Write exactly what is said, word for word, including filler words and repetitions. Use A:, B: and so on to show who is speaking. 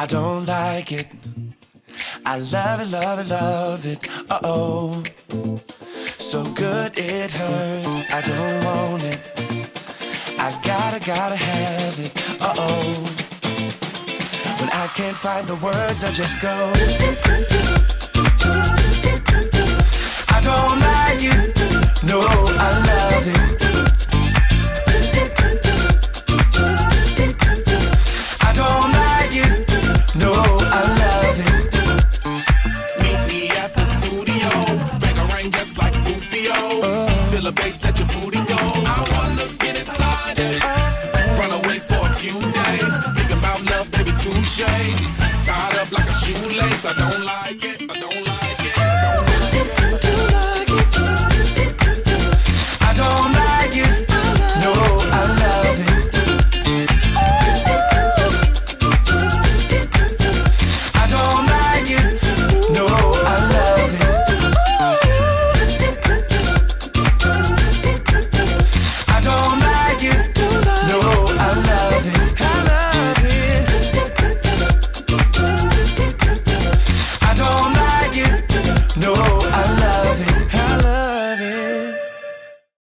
A: I don't like it. I love it, love it, love it. Uh-oh. So good it hurts. I don't want it. I gotta, gotta have it. Uh-oh. When I can't find the words, I just go. I don't like it. No, I love it. I don't like it. No, I love it.
B: Meet me at the studio. Bang a ring just like Rufio. Uh, Feel a bass, let your booty go. I wanna get inside it. Uh, Run away for a few days. Think about love, baby, touche. Tied up like a shoelace, I don't like it.